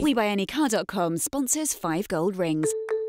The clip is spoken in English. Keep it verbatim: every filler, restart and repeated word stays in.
We Buy Any Car dot com sponsors five gold rings.